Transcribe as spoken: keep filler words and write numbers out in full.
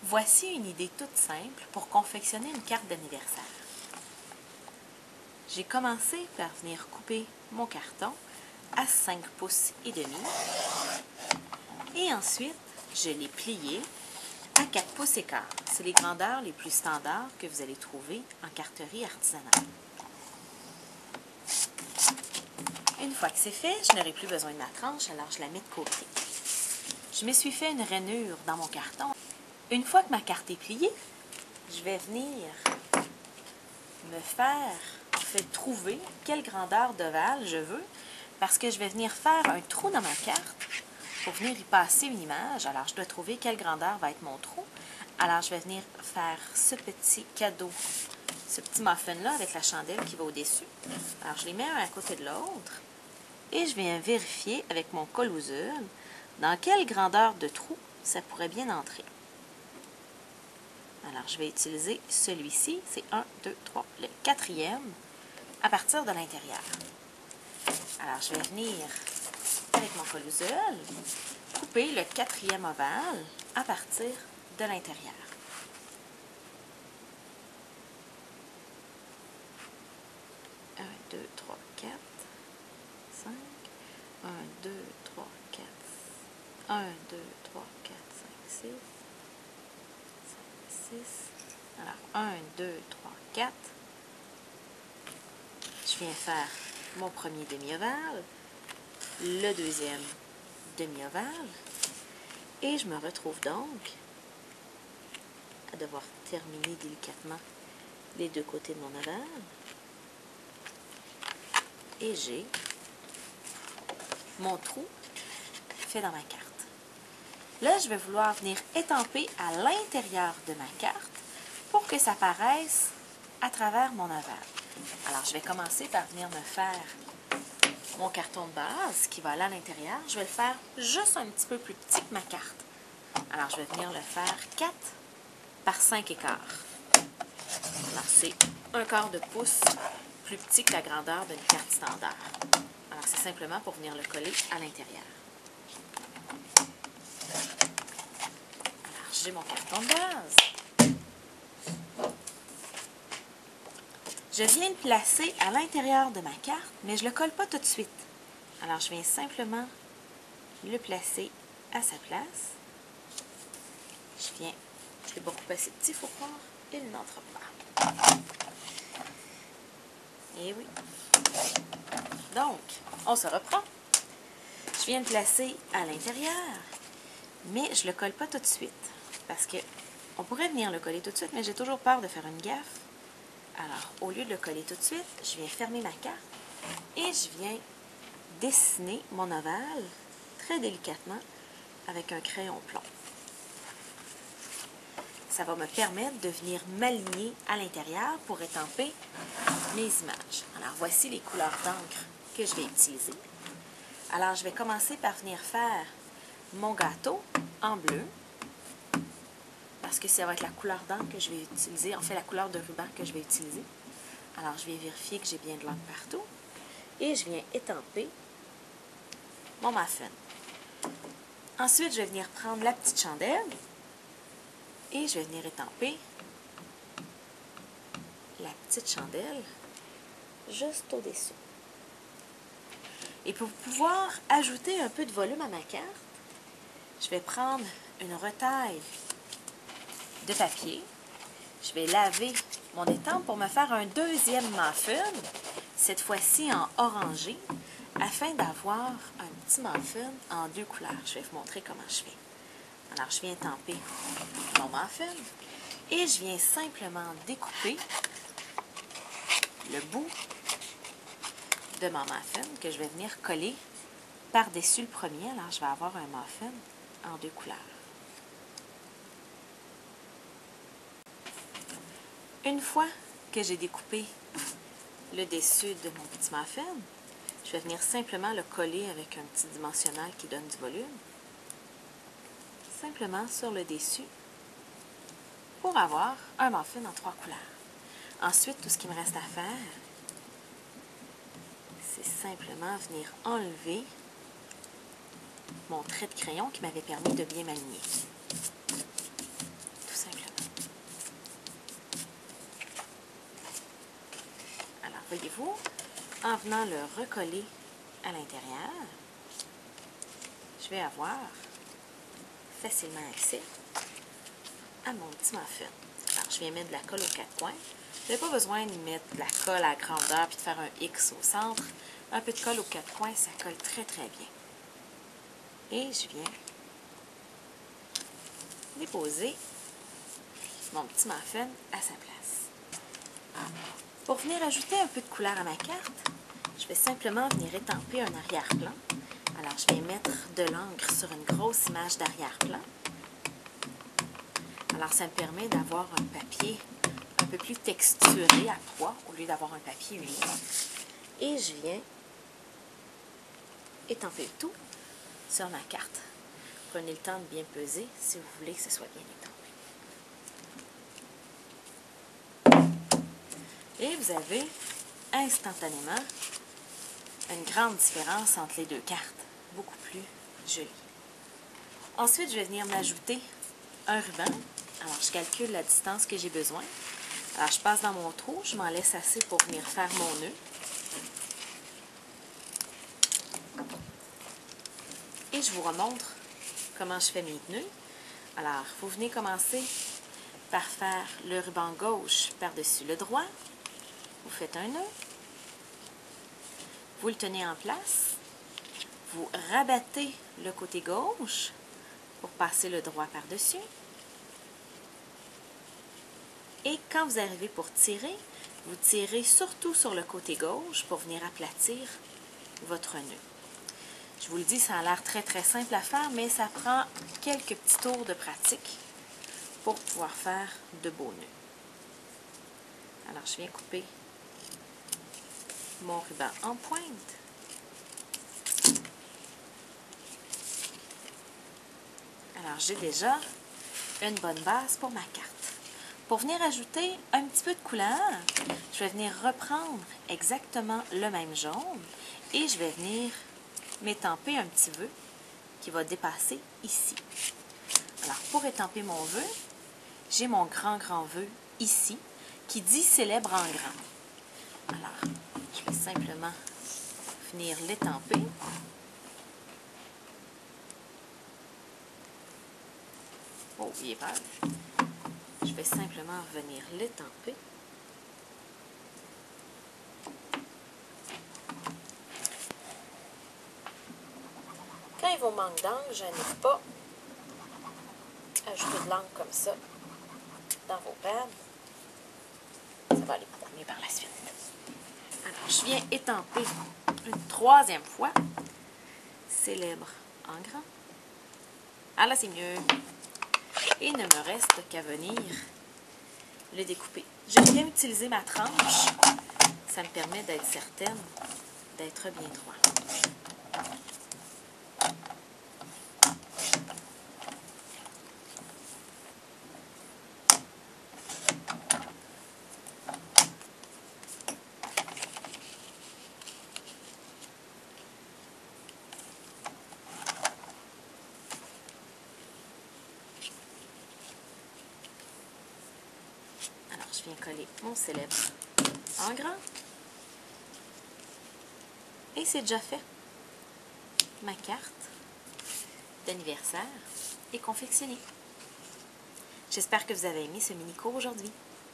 Voici une idée toute simple pour confectionner une carte d'anniversaire. J'ai commencé par venir couper mon carton à cinq pouces et demi et ensuite je l'ai plié à quatre pouces et quart. C'est les grandeurs les plus standards que vous allez trouver en carterie artisanale. Une fois que c'est fait, je n'aurai plus besoin de ma tranche, alors je la mets de côté. Je me suis fait une rainure dans mon carton. Une fois que ma carte est pliée, je vais venir me faire, en fait, trouver quelle grandeur d'ovale je veux, parce que je vais venir faire un trou dans ma carte pour venir y passer une image. Alors, je dois trouver quelle grandeur va être mon trou. Alors, je vais venir faire ce petit cadeau, ce petit muffin-là avec la chandelle qui va au-dessus. Alors, je les mets un à côté de l'autre et je viens vérifier avec mon colouzule dans quelle grandeur de trou ça pourrait bien entrer. Alors, je vais utiliser celui-ci, c'est un, deux, trois, le quatrième, à partir de l'intérieur. Alors, je vais venir, avec mon colouzule, couper le quatrième ovale à partir de l'intérieur. un, deux, trois, quatre, cinq. un, deux, trois, quatre. un, deux, trois, quatre, cinq, six. six. Alors, un, deux, trois, quatre. Je viens faire mon premier demi-ovale, le deuxième demi-ovale, et je me retrouve donc à devoir terminer délicatement les deux côtés de mon ovale. Et j'ai mon trou fait dans ma carte. Là, je vais vouloir venir étamper à l'intérieur de ma carte pour que ça paraisse à travers mon ovale. Alors, je vais commencer par venir me faire mon carton de base qui va aller à l'intérieur. Je vais le faire juste un petit peu plus petit que ma carte. Alors, je vais venir le faire quatre par cinq et quart. Alors, c'est un quart de pouce plus petit que la grandeur d'une carte standard. Alors, c'est simplement pour venir le coller à l'intérieur. Alors, j'ai mon carton de base. Je viens le placer à l'intérieur de ma carte, mais je ne le colle pas tout de suite. Alors, je viens simplement le placer à sa place. Je viens, je l'ai beaucoup assez petit, il faut croire, il n'entre pas. Et oui. Donc, on se reprend. Je viens le placer à l'intérieur, mais je ne le colle pas tout de suite. Parce que on pourrait venir le coller tout de suite, mais j'ai toujours peur de faire une gaffe. Alors, au lieu de le coller tout de suite, je viens fermer ma carte et je viens dessiner mon ovale très délicatement avec un crayon plomb. Ça va me permettre de venir m'aligner à l'intérieur pour étamper mes images. Alors, voici les couleurs d'encre que je vais utiliser. Alors, je vais commencer par venir faire mon gâteau en bleu, parce que ça va être la couleur d'encre que je vais utiliser, en fait la couleur de ruban que je vais utiliser. Alors, je vais vérifier que j'ai bien de l'encre partout et je viens étamper mon muffin. Ensuite, je vais venir prendre la petite chandelle et je vais venir étamper la petite chandelle juste au-dessus. Et pour pouvoir ajouter un peu de volume à ma carte, je vais prendre une retaille de papier. Je vais laver mon étampe pour me faire un deuxième muffin, cette fois-ci en orangé, afin d'avoir un petit muffin en deux couleurs. Je vais vous montrer comment je fais. Alors, je viens étamper mon muffin et je viens simplement découper le bout de mon muffin que je vais venir coller par-dessus le premier. Alors, je vais avoir un muffin en deux couleurs. Une fois que j'ai découpé le dessus de mon petit muffin, je vais venir simplement le coller avec un petit dimensionnel qui donne du volume, simplement sur le dessus, pour avoir un muffin en trois couleurs. Ensuite, tout ce qu'il me reste à faire, c'est simplement venir enlever mon trait de crayon qui m'avait permis de bien m'aligner. Tout voyez-vous, en venant le recoller à l'intérieur, je vais avoir facilement accès à mon petit muffin. Alors, je viens mettre de la colle aux quatre coins. Vous n'avez pas besoin de mettre de la colle à grandeur puis de faire un X au centre. Un peu de colle aux quatre coins, ça colle très très bien. Et je viens déposer mon petit muffin à sa place. Pour venir ajouter un peu de couleur à ma carte, je vais simplement venir étamper un arrière-plan. Alors, je vais mettre de l'encre sur une grosse image d'arrière-plan. Alors, ça me permet d'avoir un papier un peu plus texturé à poids au lieu d'avoir un papier uni. Et je viens étamper le tout sur ma carte. Prenez le temps de bien peser si vous voulez que ce soit bien étampé. Et vous avez instantanément une grande différence entre les deux cartes. Beaucoup plus jolie. Ensuite, je vais venir m'ajouter un ruban. Alors, je calcule la distance que j'ai besoin. Alors, je passe dans mon trou. Je m'en laisse assez pour venir faire mon nœud. Et je vous remontre comment je fais mes nœuds. Alors, vous venez commencer par faire le ruban gauche par-dessus le droit. Vous faites un nœud. Vous le tenez en place. Vous rabattez le côté gauche pour passer le droit par-dessus. Et quand vous arrivez pour tirer, vous tirez surtout sur le côté gauche pour venir aplatir votre nœud. Je vous le dis, ça a l'air très très simple à faire, mais ça prend quelques petits tours de pratique pour pouvoir faire de beaux nœuds. Alors, je viens couper mon ruban en pointe. Alors, j'ai déjà une bonne base pour ma carte. Pour venir ajouter un petit peu de couleur, je vais venir reprendre exactement le même jaune et je vais venir m'étamper un petit vœu qui va dépasser ici. Alors, pour étamper mon vœu, j'ai mon grand, grand vœu ici qui dit « Célèbre en grand ». Alors, je vais simplement venir l'étamper. Oh, il est pâle. Je vais simplement venir l'étamper. Quand il vous manque d'encre, je n'ai pas ajouté de l'encre comme ça dans vos pads. Ça va aller beaucoup mieux par la suite. Alors, je viens étamper une troisième fois. Célèbre en grand. Ah là, c'est mieux. Et il ne me reste qu'à venir le découper. Je viens utiliser ma tranche. Ça me permet d'être certaine d'être bien droit. Alors, je viens coller mon célèbre en grand. Et c'est déjà fait. Ma carte d'anniversaire est confectionnée. J'espère que vous avez aimé ce mini-cours aujourd'hui.